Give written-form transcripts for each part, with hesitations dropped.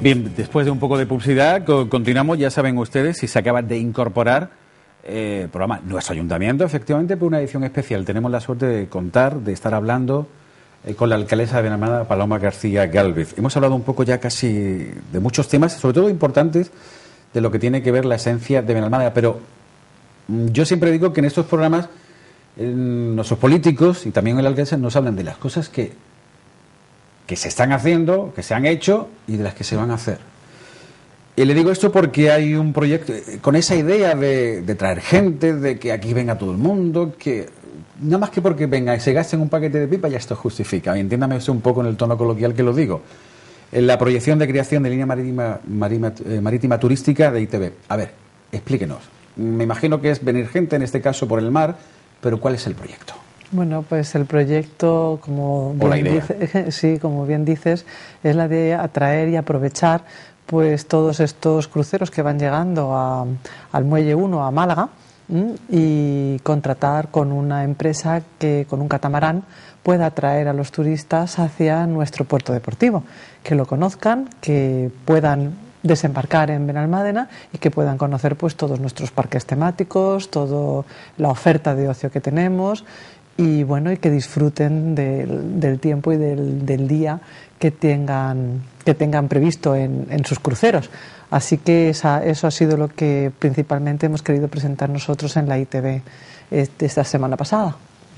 Bien, después de un poco de publicidad, continuamos. Ya saben ustedes, si se acaban de incorporar, programa Nuestro Ayuntamiento, efectivamente, por una edición especial. Tenemos la suerte de contar, de estar hablando con la alcaldesa de Benalmádena, Paloma García Gálvez. Hemos hablado un poco ya casi de muchos temas, sobre todo importantes, de lo que tiene que ver la esencia de Benalmádena. Pero yo siempre digo que en estos programas nuestros políticos y también el alcalde nos hablan de las cosas que se están haciendo, que se han hecho y de las que se van a hacer. Y le digo esto porque hay un proyecto con esa idea de traer gente, de que aquí venga todo el mundo, que nada más que porque venga y se gasten un paquete de pipa ya esto justifica. Y entiéndame eso un poco en el tono coloquial que lo digo. En la proyección de creación de línea marítima turística de ITV. A ver, explíquenos. Me imagino que es venir gente, en este caso por el mar, pero ¿cuál es el proyecto? Bueno, pues el proyecto, como bien dices, es la de atraer y aprovechar pues todos estos cruceros que van llegando al Muelle 1, a Málaga, y contratar con una empresa que con un catamarán pueda atraer a los turistas hacia nuestro puerto deportivo, que lo conozcan, que puedan desembarcar en Benalmádena y que puedan conocer pues todos nuestros parques temáticos, toda la oferta de ocio que tenemos y bueno, y que disfruten del tiempo y del día que tengan previsto en sus cruceros. Así que eso ha sido lo que principalmente hemos querido presentar nosotros en la ITV esta semana pasada.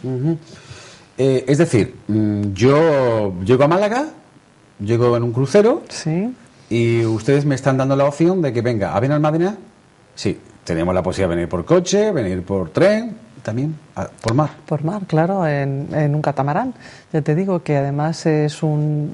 Es decir, yo llego a Málaga, llego en un crucero, sí, y ustedes me están dando la opción de que venga a Benalmádena. Sí, tenemos la posibilidad de venir por coche, venir por tren, también por mar. Por mar, claro, en un catamarán. Ya te digo que además es un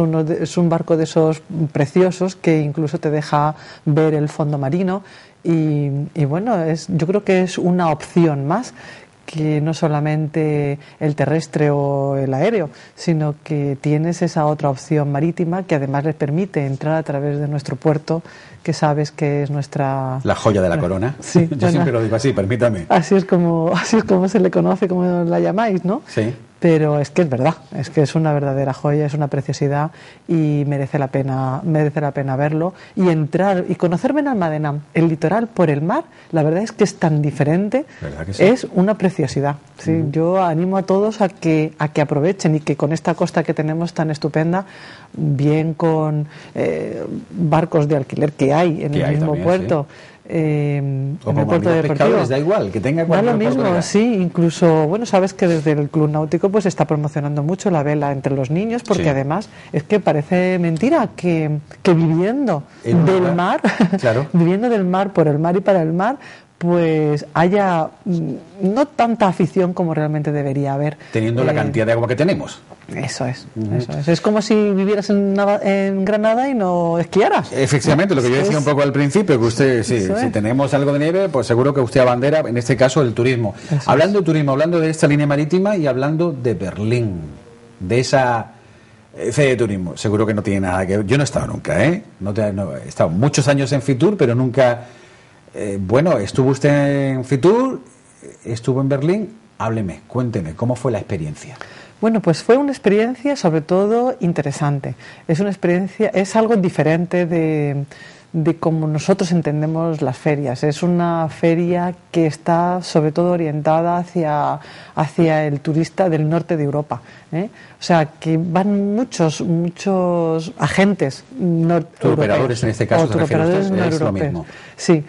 barco de esos preciosos que incluso te deja ver el fondo marino y bueno, yo creo que es una opción más que no solamente el terrestre o el aéreo, sino que tienes esa otra opción marítima que además les permite entrar a través de nuestro puerto, que sabes que es nuestra... La joya de la corona. Sí, yo siempre lo digo así, permítame. Así es como se le conoce, como la llamáis, ¿no? Sí. Pero es que es verdad, es que es una verdadera joya, es una preciosidad y merece la pena verlo y entrar y conocer Benalmádena, el litoral por el mar. La verdad es que es tan diferente, que sí? Es una preciosidad. Sí, yo animo a todos a que aprovechen y que con esta costa que tenemos tan estupenda, bien con barcos de alquiler que hay en el mismo también, puerto. Sí. En el puerto deportivo da igual, que tenga da lo mismo, sí, incluso, bueno, sabes que desde el Club Náutico pues está promocionando mucho la vela entre los niños, porque sí, además es que parece mentira que viviendo del mar, claro, viviendo del mar, por el mar y para el mar, pues haya no tanta afición como realmente debería haber. Teniendo la cantidad de agua que tenemos. Eso es, eso es. Es como si vivieras en Granada y no esquiaras. Efectivamente, lo que yo decía un poco al principio, que usted, si tenemos algo de nieve, pues seguro que usted abandera, en este caso, el turismo. Eso hablando de turismo, hablando de esta línea marítima y hablando de Berlín, de esa fe de turismo, seguro que no tiene nada que ver. Yo no he estado nunca, no he estado muchos años en Fitur, pero nunca... bueno, estuvo usted en Fitur, estuvo en Berlín, hábleme, cuénteme, ¿cómo fue la experiencia? Bueno, pues fue una experiencia sobre todo interesante. Es una experiencia, es algo diferente de cómo nosotros entendemos las ferias. Es una feria que está sobre todo orientada hacia el turista del norte de Europa. O sea, que van muchos agentes operadores en este caso, operadores es lo mismo. Sí,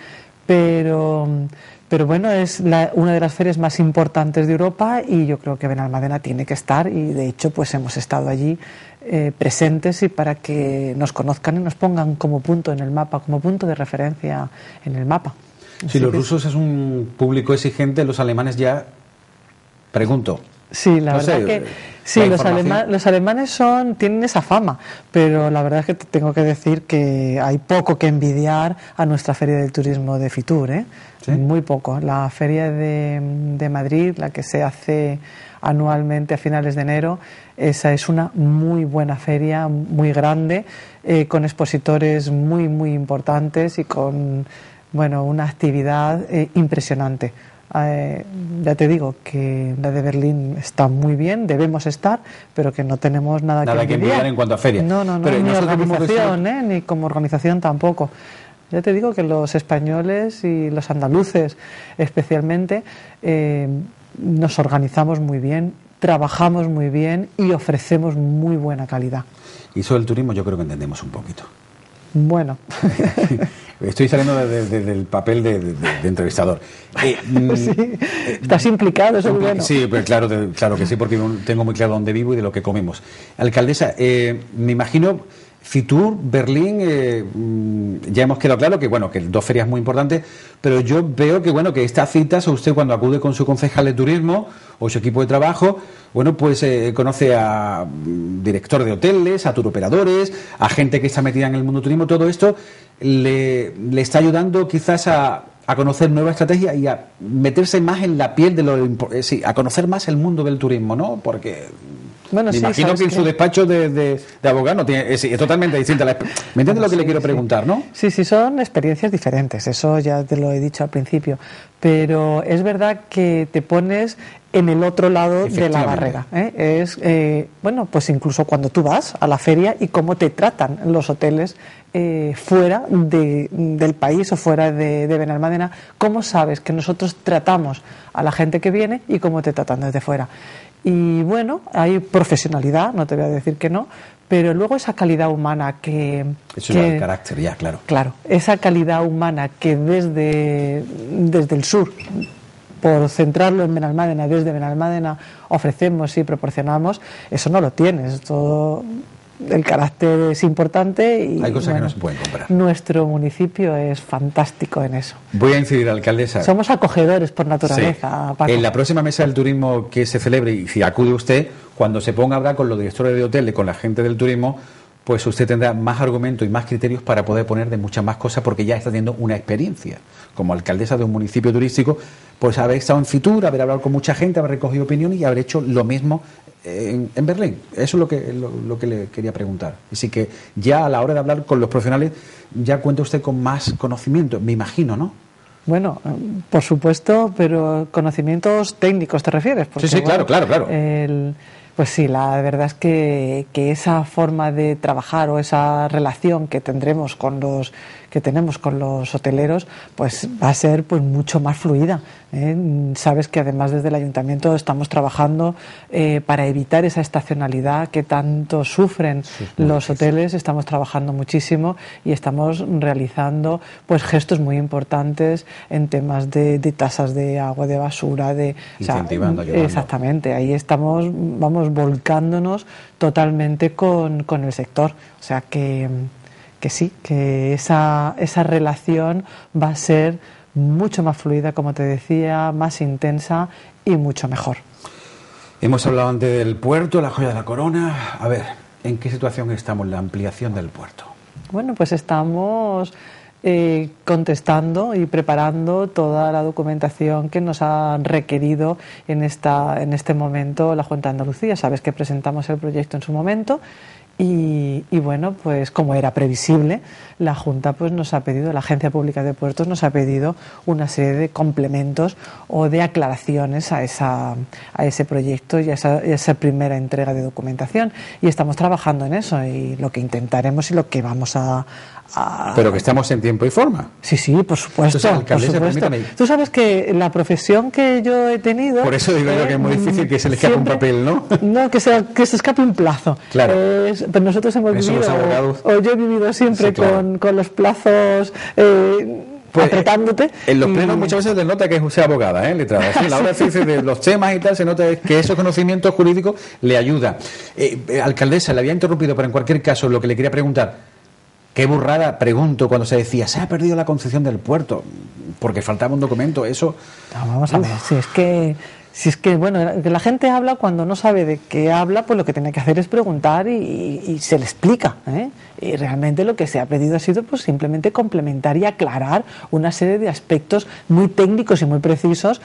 pero bueno, es una de las ferias más importantes de Europa y yo creo que Benalmádena tiene que estar y de hecho pues hemos estado allí presentes y para que nos conozcan y nos pongan como punto en el mapa, como punto de referencia en el mapa. Si los rusos es un público exigente, los alemanes ya, pregunto. Sí, la verdad que sí, los alemanes tienen esa fama, pero la verdad es que te tengo que decir que hay poco que envidiar a nuestra Feria del Turismo de Fitur, ¿Sí? Muy poco. La Feria de Madrid, la que se hace anualmente a finales de enero, esa es una muy buena feria, muy grande, con expositores muy, muy importantes y con, bueno, una actividad impresionante. Ya te digo que la de Berlín está muy bien, debemos estar, pero que no tenemos nada que envidiar en cuanto a feria. No, pero ni organización, ni como organización tampoco. Ya te digo que los españoles y los andaluces especialmente nos organizamos muy bien, trabajamos muy bien y ofrecemos muy buena calidad. Y eso del turismo yo creo que entendemos un poquito. Bueno. Estoy saliendo del papel de entrevistador. Sí, estás implicado, eso es bueno. Sí, pero claro que sí, porque tengo muy claro dónde vivo y de lo que comemos. Alcaldesa, me imagino... Fitur, Berlín, ya hemos quedado claro que bueno, que dos ferias muy importantes, pero yo veo que bueno, que estas citas, usted cuando acude con su concejal de turismo o su equipo de trabajo, bueno, pues conoce a director de hoteles, a turoperadores, a gente que está metida en el mundo turismo, todo esto le está ayudando quizás a conocer nuevas estrategias y a meterse más en la piel de a conocer más el mundo del turismo, ¿no? Porque me imagino que en su despacho de abogado no tiene, es totalmente distinta. ¿Me entiendes lo que le quiero preguntar, no? Sí, son experiencias diferentes, eso ya te lo he dicho al principio, pero es verdad que te pones en el otro lado de la barrera, bueno, pues incluso cuando tú vas a la feria y cómo te tratan los hoteles fuera del país o fuera de Benalmádena, cómo sabes que nosotros tratamos a la gente que viene y cómo te tratan desde fuera. Y bueno, hay profesionalidad, no te voy a decir que no, pero luego esa calidad humana que... Eso es el carácter, ya, claro. Claro, esa calidad humana que desde el sur, por centrarlo en Benalmádena, desde Benalmádena ofrecemos y proporcionamos, eso no lo tienes, todo... El carácter es importante y hay cosas que no se pueden comprar. Nuestro municipio es fantástico en eso. Voy a incidir, alcaldesa. Somos acogedores por naturaleza. Sí. Paco. En la próxima mesa del turismo que se celebre, y si acude usted, cuando se ponga a hablar con los directores de hoteles, con la gente del turismo, pues usted tendrá más argumentos y más criterios para poder poner de muchas más cosas, porque ya está teniendo una experiencia. Como alcaldesa de un municipio turístico, pues haber estado en Fitur, haber hablado con mucha gente, haber recogido opiniones y haber hecho lo mismo en Berlín. Eso es lo que le quería preguntar. Así que ya a la hora de hablar con los profesionales, ya cuenta usted con más conocimiento, me imagino, ¿no? Bueno, por supuesto, pero conocimientos técnicos te refieres. Porque, sí, claro. Pues sí, la verdad es que esa forma de trabajar o esa relación que tenemos con los hoteleros, pues va a ser pues mucho más fluida. Sabes que además desde el ayuntamiento estamos trabajando para evitar esa estacionalidad que tanto sufren los hoteles. Estamos trabajando muchísimo y estamos realizando pues gestos muy importantes en temas de tasas de agua, de basura, incentivando, ayudando. Exactamente, ahí vamos volcándonos totalmente con el sector. O sea que sí, que esa relación va a ser mucho más fluida, como te decía, más intensa y mucho mejor. Hemos hablado antes del puerto, la joya de la corona. A ver, ¿en qué situación estamos la ampliación del puerto? Bueno, pues estamos contestando y preparando toda la documentación que nos ha requerido en este momento la Junta de Andalucía. Sabes que presentamos el proyecto en su momento y bueno, pues como era previsible, la Junta pues nos ha pedido, la Agencia Pública de Puertos nos ha pedido una serie de complementos o de aclaraciones a ese proyecto y a esa primera entrega de documentación, y estamos trabajando en eso, y lo que intentaremos y lo que vamos a Pero que estamos en tiempo y forma. Sí, por supuesto. Entonces, alcaldesa, permítame. Tú sabes que la profesión que yo he tenido... Por eso digo yo que es muy difícil que se le escape un papel, ¿no? No, que se escape un plazo. Claro. Pero nosotros hemos vivido, o yo he vivido siempre con los plazos... Pues, apretándote. En los plenos muchas veces se nota que es usted abogada, letrada. Sí, a la hora de los temas y tal, se nota que esos conocimientos jurídicos le ayudan. Alcaldesa, le había interrumpido, pero en cualquier caso, lo que le quería preguntar... Qué burrada, pregunto, cuando se decía se ha perdido la concesión del puerto porque faltaba un documento, eso... No, vamos a ver, si es que Si es que, bueno, que la gente habla cuando no sabe de qué habla, pues lo que tiene que hacer es preguntar y se le explica, ¿eh? Y realmente lo que se ha pedido ha sido pues simplemente complementar y aclarar una serie de aspectos muy técnicos y muy precisos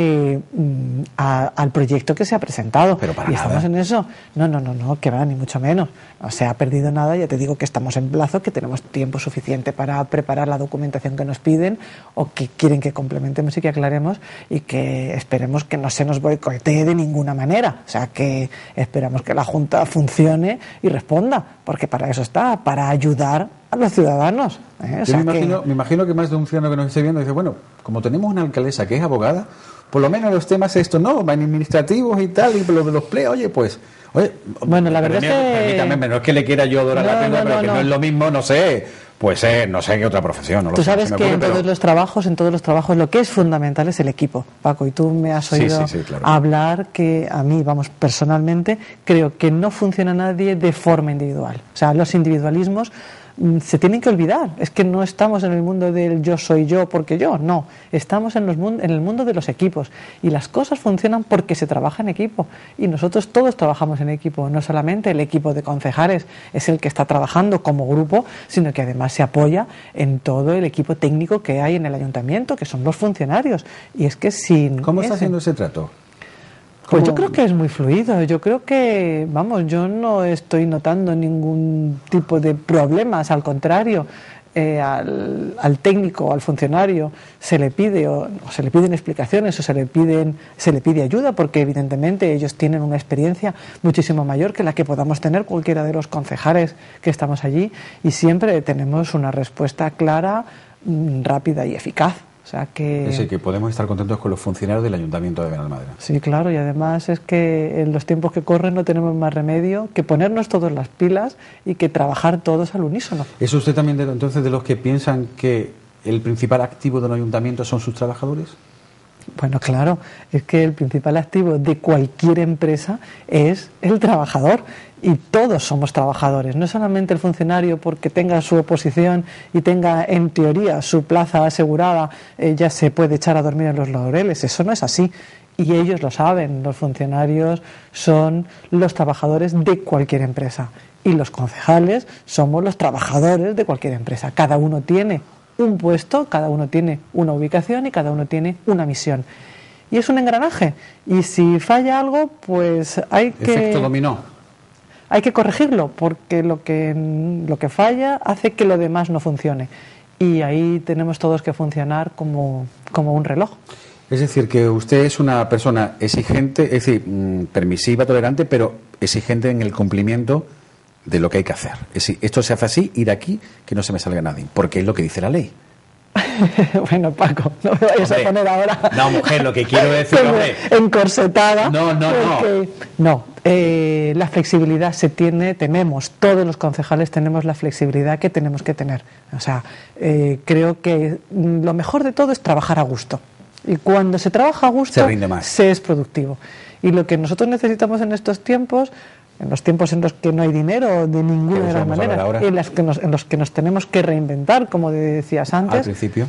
al proyecto que se ha presentado. Pero para y nada. Estamos en eso. No, que va, ni mucho menos. No se ha perdido nada, ya te digo que estamos en plazo, que tenemos tiempo suficiente para preparar la documentación que nos piden o que quieren que complementemos y que aclaremos, y que esperemos que no se nos boicotee de ninguna manera. O sea, que esperamos que la Junta funcione y responda, porque para eso está, para ayudar a los ciudadanos. Yo me imagino que más de un ciudadano que nos esté viendo dice, bueno, como tenemos una alcaldesa que es abogada, por lo menos los temas estos no, administrativos y tal, y lo de los pleos, bueno, la verdad es que... Permítame, no es que le quiera yo dorar la píldora, pero que no es lo mismo, no sé, pues no sé qué otra profesión. Tú sabes que en todos los trabajos lo que es fundamental es el equipo, Paco, y tú me has oído claro, hablar que a mí, personalmente, creo que no funciona nadie de forma individual. O sea, los individualismos se tienen que olvidar. Es que no estamos en el mundo del yo soy yo porque yo, no. Estamos en el mundo de los equipos, y las cosas funcionan porque se trabaja en equipo, y nosotros todos trabajamos en equipo. No solamente el equipo de concejales es el que está trabajando como grupo, sino que además se apoya en todo el equipo técnico que hay en el ayuntamiento, que son los funcionarios. Y es que sin... ¿Cómo está haciendo ese trato? Pues yo creo que es muy fluido. Yo creo que, yo no estoy notando ningún tipo de problemas. Al contrario, al técnico o al funcionario se le pide o se le piden explicaciones o se le pide ayuda, porque evidentemente ellos tienen una experiencia muchísimo mayor que la que podamos tener cualquiera de los concejales que estamos allí, y siempre tenemos una respuesta clara, rápida y eficaz. O sea que... Es decir, que podemos estar contentos con los funcionarios del Ayuntamiento de Benalmádena. Sí, claro, y además es que en los tiempos que corren no tenemos más remedio que ponernos todos las pilas y que trabajar todos al unísono. ¿Es usted también entonces de los que piensan que el principal activo del Ayuntamiento son sus trabajadores? Bueno, claro, es que el principal activo de cualquier empresa es el trabajador, y todos somos trabajadores, no solamente el funcionario porque tenga su oposición y tenga en teoría su plaza asegurada, ya se puede echar a dormir en los laureles. Eso no es así, y ellos lo saben. Los funcionarios son los trabajadores de cualquier empresa, y los concejales somos los trabajadores de cualquier empresa. Cada uno tiene un puesto, cada uno tiene una ubicación y cada uno tiene una misión. Y es un engranaje, y si falla algo, pues hay que... Efecto dominó. Hay que corregirlo, porque lo que falla hace que lo demás no funcione. Y ahí tenemos todos que funcionar como un reloj. Es decir, que usted es una persona exigente, es decir, permisiva, tolerante, pero exigente en el cumplimiento de lo que hay que hacer. Es decir, esto se hace así y de aquí que no se me salga nadie, porque es lo que dice la ley. Bueno, Paco, no me vayas a poner ahora... No, mujer, lo que quiero decir, hombre... encorsetada. No. No, la flexibilidad tenemos, todos los concejales tenemos la flexibilidad que tenemos que tener. O sea, creo que lo mejor de todo es trabajar a gusto. Y cuando se trabaja a gusto, se rinde más. Se es productivo. Y lo que nosotros necesitamos en estos tiempos... En los tiempos en los que no hay dinero de ninguna de las maneras, en los que nos tenemos que reinventar, como decías antes. Al principio.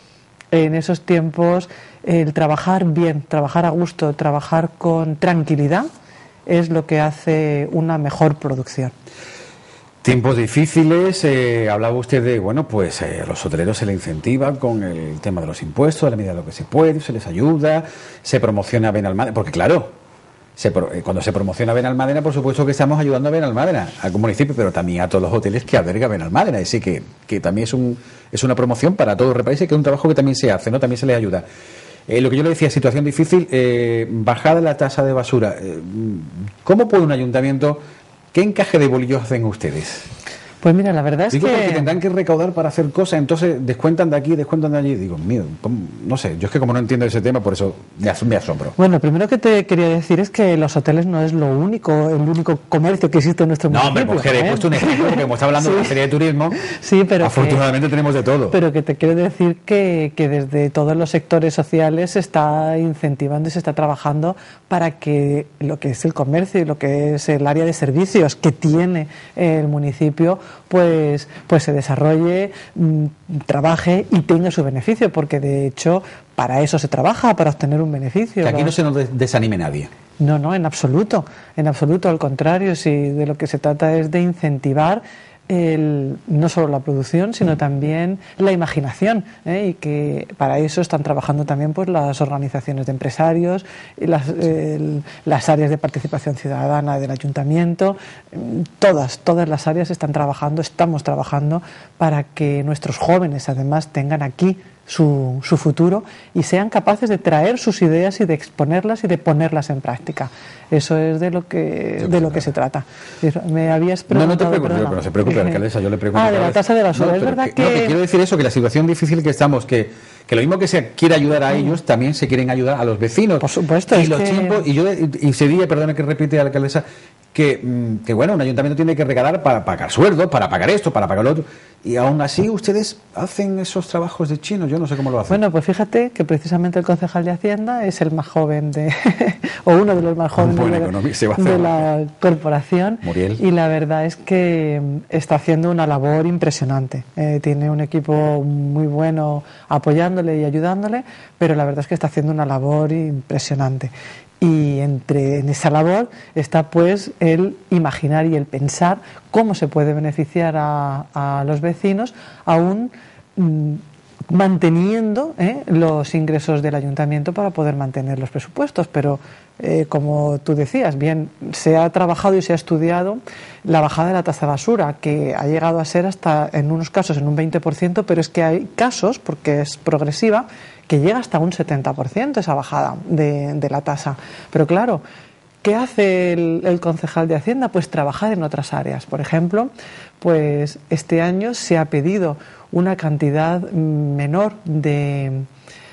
En esos tiempos, el trabajar bien, trabajar a gusto, trabajar con tranquilidad, es lo que hace una mejor producción. Tiempos difíciles, hablaba usted de, a los hoteleros se les incentiva con el tema de los impuestos, a la medida de lo que se puede, se les ayuda, se promociona Benalmádena, porque claro... Cuando se promociona Benalmádena, por supuesto que estamos ayudando a Benalmádena, al municipio, pero también a todos los hoteles que alberga Benalmádena. Es decir, que también es una promoción para todo el país, que es un trabajo que también se hace, ¿no? También se les ayuda. Lo que yo le decía, situación difícil, bajada la tasa de basura. ¿Cómo puede un ayuntamiento, qué encaje de bolillos hacen ustedes? Pues mira, la verdad es que... porque tendrán que recaudar para hacer cosas, entonces descuentan de aquí, descuentan de allí. Digo, mío, no sé, yo es que como no entiendo ese tema, por eso me asombro. Bueno, lo primero que te quería decir es que los hoteles no es el único comercio que existe en nuestro municipio. No, hombre, mujer, he puesto un ejemplo, porque como está hablando de una serie de turismo, sí, pero afortunadamente tenemos de todo. Pero que te quiero decir que desde todos los sectores sociales se está incentivando y se está trabajando para que lo que es el comercio y lo que es el área de servicios que tiene el municipio pues se desarrolle, trabaje y tenga su beneficio, porque de hecho para eso se trabaja, para obtener un beneficio. Que aquí no se nos desanime nadie. No, en absoluto, al contrario, si de lo que se trata es de incentivar no solo la producción, sino también la imaginación, y que para eso están trabajando también pues las organizaciones de empresarios, y las áreas de participación ciudadana del ayuntamiento, todas las áreas estamos trabajando para que nuestros jóvenes además tengan aquí su futuro y sean capaces de traer sus ideas y de exponerlas y de ponerlas en práctica. Eso es de lo que se trata. Me habías preguntado... No te preocupes, no se preocupe, alcaldesa, yo le pregunto... de la tasa de basura, es verdad que... que quiero decir eso, que la situación difícil que estamos, que lo mismo que se quiere ayudar a ellos, también se quieren ayudar a los vecinos. Por supuesto, y los tiempos, y se dice, perdone que repite la alcaldesa, que bueno, un ayuntamiento tiene que regalar para pagar sueldos, para pagar esto, para pagar lo otro, y aún así ustedes hacen esos trabajos de chinos, yo no sé cómo lo hacen. Bueno, pues fíjate que precisamente el concejal de Hacienda es el más joven o uno de los más jóvenes de la corporación, Muriel. Y la verdad es que está haciendo una labor impresionante. Tiene un equipo muy bueno apoyándole y ayudándole, pero la verdad es que está haciendo una labor impresionante. Y en esa labor está pues el imaginar y el pensar cómo se puede beneficiar a los vecinos, aún manteniendo los ingresos del ayuntamiento para poder mantener los presupuestos. Pero como tú decías, bien, se ha trabajado y se ha estudiado la bajada de la tasa de basura, que ha llegado a ser hasta en unos casos en un 20%, pero es que hay casos, porque es progresiva, que llega hasta un 70% esa bajada de la tasa. Pero claro, ¿qué hace el concejal de Hacienda? Pues trabajar en otras áreas. Por ejemplo, pues este año se ha pedido una cantidad menor de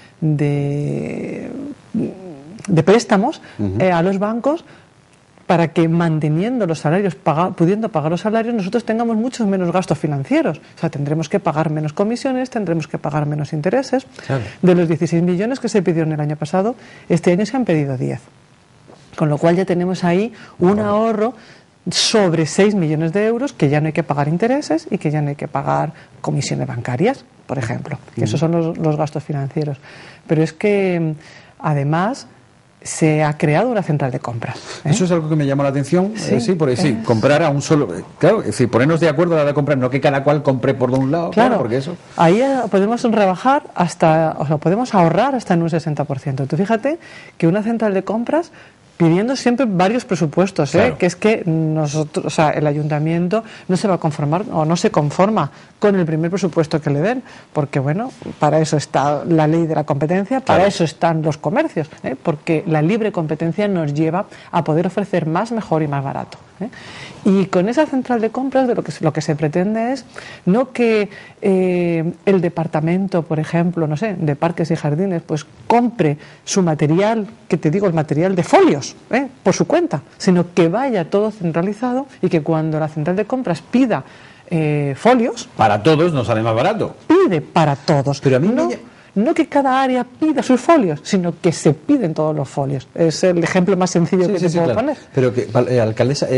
préstamos a los bancos, para que manteniendo los salarios, pudiendo pagar los salarios, nosotros tengamos muchos menos gastos financieros. O sea, tendremos que pagar menos comisiones, tendremos que pagar menos intereses. Claro. De los 16 millones que se pidieron el año pasado, este año se han pedido 10. Con lo cual ya tenemos ahí un ahorro sobre 6 millones de euros, que ya no hay que pagar intereses y que ya no hay que pagar comisiones bancarias, por ejemplo. Que esos son los gastos financieros. Pero es que, además, se ha creado una central de compras. Eso es algo que me llamó la atención. Sí, comprar a un solo... Claro, es decir, ponernos de acuerdo a la hora de comprar, no que cada cual compre por un lado. Claro, porque eso... Ahí podemos rebajar podemos ahorrar hasta en un 60%. Tú fíjate que una central de compras, pidiendo siempre varios presupuestos, claro, que es que nosotros, el ayuntamiento no se va a conformar o no se conforma con el primer presupuesto que le den, porque bueno, para eso está la ley de la competencia, para eso están los comercios, porque la libre competencia nos lleva a poder ofrecer más, mejor y más barato. Y con esa central de compras lo que se pretende es no que el departamento, por ejemplo, no sé, de parques y jardines, pues compre su material, que te digo, el material de folios, por su cuenta, sino que vaya todo centralizado y que cuando la central de compras pida folios, para todos nos sale más barato. Pide para todos. Pero a mí no que cada área pida sus folios, sino que se piden todos los folios. Es el ejemplo más sencillo que te puedo poner. Pero que, alcaldesa,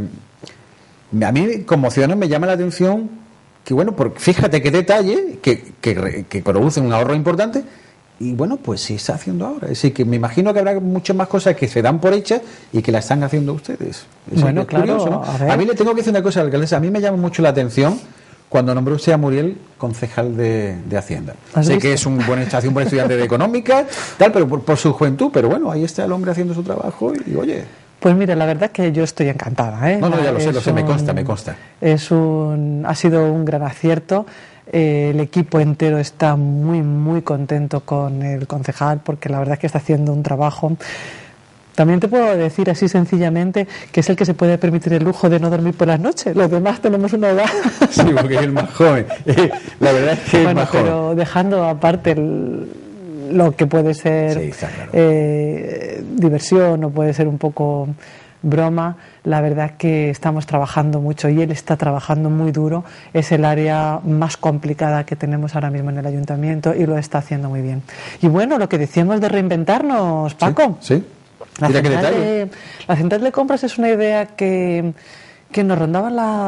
a mí como ciudadano me llama la atención que, bueno, porque fíjate qué detalle, que produce un ahorro importante, y bueno, pues se está haciendo ahora. Es decir, que me imagino que habrá muchas más cosas que se dan por hechas y que la están haciendo ustedes. Bueno, claro. Curioso, ¿no? A mí le tengo que decir una cosa, alcaldesa, a mí me llama mucho la atención cuando nombró usted a Muriel concejal de Hacienda. Sé que es un buen estudiante de económica, tal, pero por su juventud, pero bueno, ahí está el hombre haciendo su trabajo y oye... Pues mira, la verdad es que yo estoy encantada. No, ya lo sé, me consta. Ha sido un gran acierto. El equipo entero está muy, muy contento con el concejal, porque la verdad es que está haciendo un trabajo. También te puedo decir así sencillamente que es el que se puede permitir el lujo de no dormir por las noches. Los demás tenemos una edad. Sí, porque es el más joven. La verdad es que es más joven. Pero dejando aparte lo que puede ser diversión o puede ser un poco broma, la verdad es que estamos trabajando mucho y él está trabajando muy duro. Es el área más complicada que tenemos ahora mismo en el ayuntamiento y lo está haciendo muy bien. Y bueno, lo que decíamos de reinventarnos, Paco. Sí. La central de compras es una idea que que nos rondaba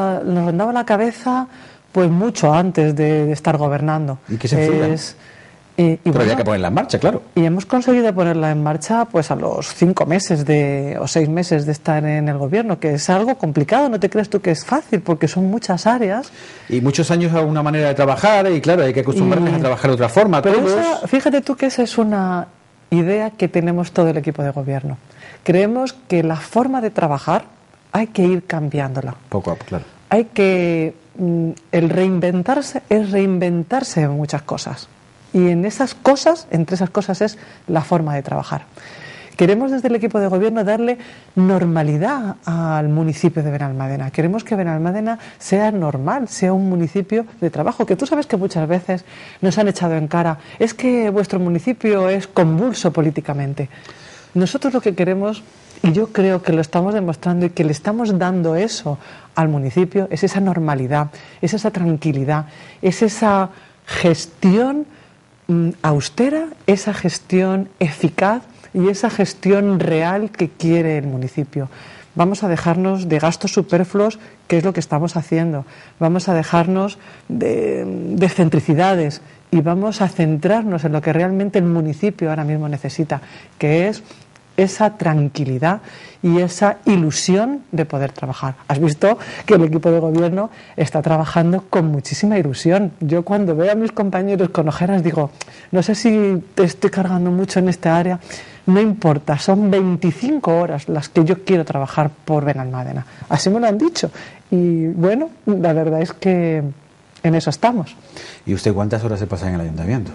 la cabeza pues mucho antes de estar gobernando. ¿Y qué se enfría? Pero bueno, había que ponerla en marcha, claro. Y hemos conseguido ponerla en marcha pues a los 5 meses o 6 meses de estar en el gobierno, que es algo complicado, no te creas tú que es fácil, porque son muchas áreas. Y muchos años a una manera de trabajar, y claro, hay que acostumbrarles a trabajar de otra forma. Pero fíjate tú que esa es una idea que tenemos todo el equipo de gobierno. Creemos que la forma de trabajar hay que ir cambiándola. Poco a poco, claro. Hay que... el reinventarse es reinventarse en muchas cosas. Y entre esas cosas es la forma de trabajar. Queremos desde el equipo de gobierno darle normalidad al municipio de Benalmádena. Queremos que Benalmádena sea normal, sea un municipio de trabajo. Que tú sabes que muchas veces nos han echado en cara, es que vuestro municipio es convulso políticamente. Nosotros lo que queremos, y yo creo que lo estamos demostrando y que le estamos dando eso al municipio, es esa normalidad, es esa tranquilidad, es esa gestión austera, esa gestión eficaz y esa gestión real que quiere el municipio. Vamos a dejarnos de gastos superfluos, que es lo que estamos haciendo. Vamos a dejarnos de excentricidades y vamos a centrarnos en lo que realmente el municipio ahora mismo necesita, que es esa tranquilidad y esa ilusión de poder trabajar. Has visto que el equipo de gobierno está trabajando con muchísima ilusión. Yo cuando veo a mis compañeros con ojeras digo, no sé si te estoy cargando mucho en esta área, no importa, son 25 horas las que yo quiero trabajar por Benalmádena. Así me lo han dicho. Y bueno, la verdad es que en eso estamos. ¿Y usted cuántas horas se pasa en el ayuntamiento?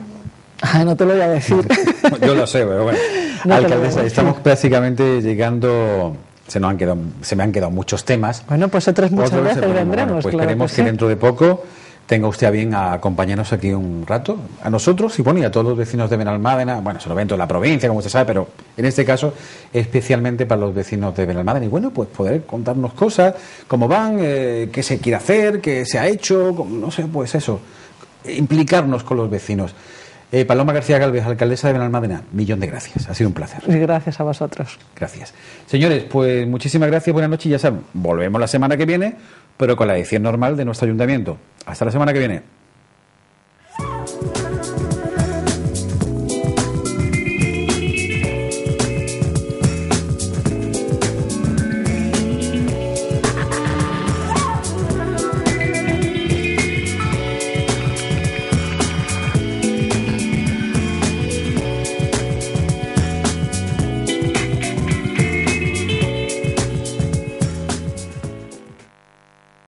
No te lo voy a decir. Yo lo sé, pero bueno. No, alcaldesa, estamos prácticamente llegando. Se me han quedado muchos temas. Bueno, pues otras muchas veces vendremos. Bueno, pues claro, esperemos que dentro de poco tenga usted a bien a acompañarnos aquí un rato, a nosotros y bueno, y a todos los vecinos de Benalmádena. Bueno, se lo ven toda la provincia, como usted sabe, pero en este caso especialmente para los vecinos de Benalmádena. Y bueno, pues poder contarnos cosas, cómo van, qué se quiere hacer, qué se ha hecho, no sé, pues eso, implicarnos con los vecinos. Paloma García Gálvez, alcaldesa de Benalmádena, millón de gracias, ha sido un placer. Y gracias a vosotros. Gracias. Señores, pues muchísimas gracias, buenas noches y ya saben, volvemos la semana que viene, pero con la edición normal de nuestro ayuntamiento. Hasta la semana que viene.